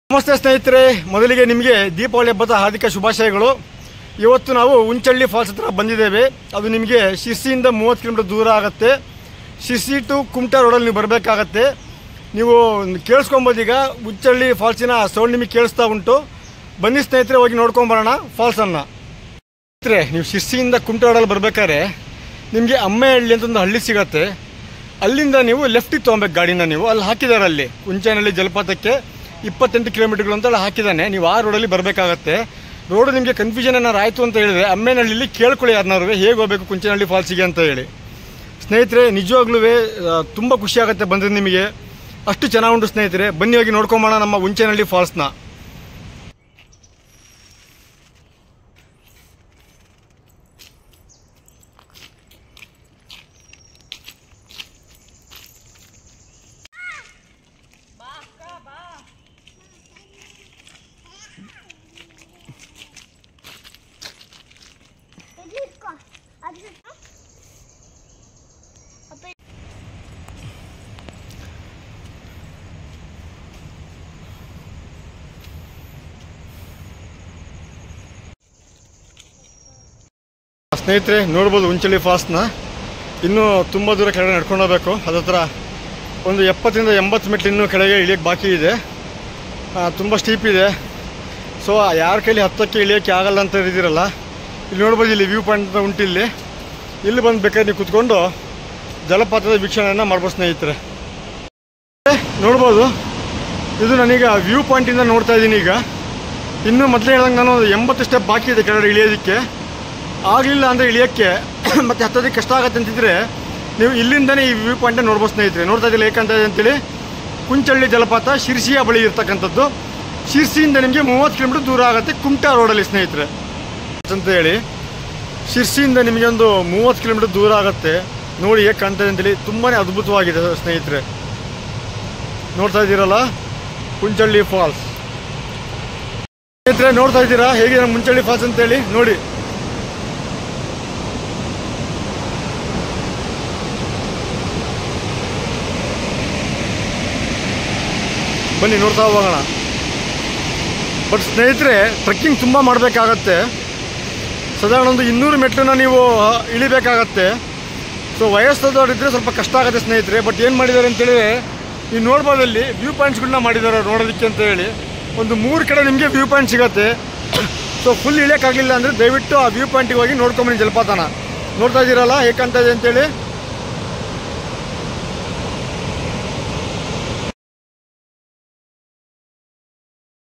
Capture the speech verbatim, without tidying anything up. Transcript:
ನಮಸ್ತೆ ಸ್ನೇಹಿತರೆ, ಮೊದಲಿಗೆ ನಿಮಗೆ ದೀಪಾವಳಿ ಹಬ್ಬದ ಹಾರ್ದಿಕ ಶುಭಾಶಯಗಳು. ಇವತ್ತು ನಾವು ಉಂಚಳ್ಳಿ ಫಾಲ್ಸ್ ಹತ್ರ ಬಂದಿದ್ದೇವೆ. ಅದು ನಿಮಗೆ ಶಿರ್ಸಿಯಿಂದ ಮೂವತ್ತು ಕಿಲೋಮೀಟರ್ ದೂರ ಆಗುತ್ತೆ. ಶಿರ್ಸಿ ಟು ಕುಮಟಾ ರೋಡಲ್ಲಿ ನೀವು ಬರಬೇಕಾಗತ್ತೆ. ನೀವು ಕೇಳಿಸ್ಕೊಬೋದೀಗ ಉಂಚಳ್ಳಿ ಫಾಲ್ಸಿನ ಸೌಂಡ್ ನಿಮಗೆ ಕೇಳಿಸ್ತಾ ಉಂಟು. ಬನ್ನಿ ಸ್ನೇಹಿತರೆ, ಹೋಗಿ ನೋಡ್ಕೊಂಬರೋಣ ಫಾಲ್ಸನ್ನು. ಸ್ನೇಹಿತರೆ, ನೀವು ಶಿರ್ಸಿಯಿಂದ ಕುಮಟಾ ರೋಡಲ್ಲಿ ಬರಬೇಕಾದ್ರೆ ನಿಮಗೆ ಅಮ್ಮೆಹಳ್ಳಿ ಅಂತ ಒಂದು ಹಳ್ಳಿ ಸಿಗತ್ತೆ. ಅಲ್ಲಿಂದ ನೀವು ಲೆಫ್ಟಿಗೆ ತೊಗೊಬೇಕು ಗಾಡಿನ. ನೀವು ಅಲ್ಲಿ ಹಾಕಿದ್ದಾರೆ, ಅಲ್ಲಿ ಕುಂಚನಹಳ್ಳಿ ಜಲಪಾತಕ್ಕೆ ಇಪ್ಪತ್ತೆಂಟು ಕಿಲೋಮೀಟರ್ಗಳು ಅಂತ ಹಾಕಿದ್ದಾನೆ. ನೀವು ಆ ರೋಡಲ್ಲಿ ಬರಬೇಕಾಗತ್ತೆ. ರೋಡು ನಿಮಗೆ ಕನ್ಫ್ಯೂಷನ್ ಏನಾರು ಆಯಿತು ಅಂತ ಹೇಳಿದರೆ ಅಮ್ಮೇನಹಳ್ಳಿಲಿ ಕೇಳ್ಕೊಳ್ಳಿ ಯಾರನ್ನಾರು, ಹೇಗೆ ಹೋಗಬೇಕು ಕುಂಚನಹಳ್ಳಿ ಫಾಲ್ಸಿಗೆ ಅಂತ ಹೇಳಿ. ಸ್ನೇಹಿತರೆ, ನಿಜವಾಗ್ಲೂ ತುಂಬ ಖುಷಿ ಆಗುತ್ತೆ ಬಂದರೆ ನಿಮಗೆ. ಅಷ್ಟು ಚೆನ್ನಾಗಿ ಉಂಟು ಸ್ನೇಹಿತರೆ. ಬನ್ನಿ ಹೋಗಿ ನೋಡ್ಕೊಂಬೋಣ ನಮ್ಮ ಉಂಚನಹಳ್ಳಿ ಫಾಲ್ಸ್ನ. ಸ್ನೇಹಿತರೆ, ನೋಡ್ಬೋದು ಉಂಚಳ್ಳಿ ಫಾಲ್ಸ್ನ. ಇನ್ನೂ ತುಂಬ ದೂರ ಕೆಳಗೆ ನಡ್ಕೊಂಡು ಹೋಗಬೇಕು. ಅದತ್ರ ಒಂದು ಎಪ್ಪತ್ತರಿಂದ ಎಂಬತ್ತು ಮೆಟ್ಲು ಇನ್ನೂ ಕೆಳಗೆ ಇಳಿಯೋಕ್ಕೆ ಬಾಕಿ ಇದೆ. ತುಂಬ ಸ್ಟೀಪ್ ಇದೆ. ಸೊ ಯಾರ ಕೈಲಿ ಹತ್ತಕ್ಕೆ ಇಳಿಯೋಕ್ಕೆ ಆಗಲ್ಲ ಅಂತ ಇದ್ದೀರಲ್ಲ, ಇಲ್ಲಿ ನೋಡ್ಬೋದು, ಇಲ್ಲಿ ವ್ಯೂ ಪಾಯಿಂಟ್ ಅಂತ ಉಂಟು. ಇಲ್ಲಿ ಇಲ್ಲಿ ಬಂದು ಬೇಕಾದ್ರೆ ನೀವು ಕುತ್ಕೊಂಡು ಜಲಪಾತದ ವೀಕ್ಷಣೆಯನ್ನು ಮಾಡ್ಬೋದು ಸ್ನೇಹಿತರೆ. ನೋಡ್ಬೋದು, ಇದು ನಾನೀಗ ವ್ಯೂ ಪಾಯಿಂಟಿಂದ ನೋಡ್ತಾ ಇದ್ದೀನಿ. ಈಗ ಇನ್ನೂ ಮೊದಲೇ ಹೇಳ್ದಂಗೆ ನಾನು ಎಂಬತ್ತು ಸ್ಟೆಪ್ ಬಾಕಿ ಇದೆ ಕೆಳಗಡೆ ಇಳಿಯೋದಕ್ಕೆ. ಆಗಲಿಲ್ಲ ಅಂದರೆ ಇಳಿಯೋಕ್ಕೆ ಮತ್ತು ಹತ್ತೋದಕ್ಕೆ ಕಷ್ಟ ಆಗುತ್ತೆ ಅಂತಿದ್ರೆ ನೀವು ಇಲ್ಲಿಂದನೇ ಈ ವ್ಯೂ ಪಾಯಿಂಟನ್ನು ನೋಡ್ಬೋದು ಸ್ನೇಹಿತರೆ. ನೋಡ್ತಾ ಇದ್ದಿಲ್ಲ ಏಕಂತ ಇದೆ ಅಂತೇಳಿ, ಕುಂಚಳ್ಳಿ ಜಲಪಾತ ಶಿರ್ಸಿಯ ಬಳಿ ಇರ್ತಕ್ಕಂಥದ್ದು. ಶಿರ್ಸಿಯಿಂದ ನಿಮಗೆ ಮೂವತ್ತು ಕಿಲೋಮೀಟರ್ ದೂರ ಆಗುತ್ತೆ ಕುಮಟಾ ರೋಡಲ್ಲಿ ಸ್ನೇಹಿತರೆ ಅಂತ ಹೇಳಿ. ಶಿರ್ಸಿಯಿಂದ ನಿಮಗೆ ಒಂದು ಮೂವತ್ತು ಕಿಲೋಮೀಟರ್ ದೂರ ಆಗುತ್ತೆ. ನೋಡಿ ಹೇಗೆ ಕಾಣ್ತಾ ಇದೆ ಅಂತೇಳಿ, ತುಂಬಾ ಅದ್ಭುತವಾಗಿದೆ ಸ್ನೇಹಿತರೆ. ನೋಡ್ತಾ ಇದ್ದೀರಲ್ಲ ಕುಂಚಳ್ಳಿ ಫಾಲ್ಸ್. ಸ್ನೇಹಿತರೆ, ನೋಡ್ತಾ ಇದ್ದೀರಾ ಹೇಗಿದೆ ನಮ್ಮ ಮುಂಚಳ್ಳಿ ಫಾಲ್ಸ್ ಅಂತೇಳಿ. ನೋಡಿ, ಬನ್ನಿ ನೋಡ್ತಾ ಹೋಗೋಣ. ಬಟ್ ಸ್ನೇಹಿತರೆ, ಟ್ರೆಕ್ಕಿಂಗ್ ತುಂಬ ಮಾಡಬೇಕಾಗತ್ತೆ. ಸಾಧಾರಣ ಒಂದು ಇನ್ನೂರು ಮೆಟ್ಲನ್ನ ನೀವು ಇಳಿಬೇಕಾಗತ್ತೆ. ಸೊ ವಯಸ್ಸಾದವರಿದ್ದರೆ ಸ್ವಲ್ಪ ಕಷ್ಟ ಆಗುತ್ತೆ ಸ್ನೇಹಿತರೆ. ಬಟ್ ಏನು ಮಾಡಿದ್ದಾರೆ ಅಂತೇಳಿದ್ರೆ, ನೀವು ನೋಡ್ಬೋದು, ಅಲ್ಲಿ ವ್ಯೂ ಪಾಯಿಂಟ್ಸ್ಗಳನ್ನ ಮಾಡಿದ್ದಾರೆ ನೋಡೋದಕ್ಕೆ ಅಂತ ಹೇಳಿ. ಒಂದು ಮೂರು ಕಡೆ ನಿಮಗೆ ವ್ಯೂ ಪಾಯಿಂಟ್ ಸಿಗುತ್ತೆ. ಸೊ ಫುಲ್ ಇಳಿಯೋಕ್ಕಾಗಲಿಲ್ಲ ಅಂದರೆ ದಯವಿಟ್ಟು ಆ ವ್ಯೂ ಪಾಯಿಂಟಿಗೆ ಹೋಗಿ ನೋಡ್ಕೊಂಬನ್ನಿ ಜಲಪಾತನ. ನೋಡ್ತಾ ಇದ್ದೀರಲ್ಲ ಹೇಗೆ ಕಾಣ್ತಾ ಇದೆ ಅಂತೇಳಿ.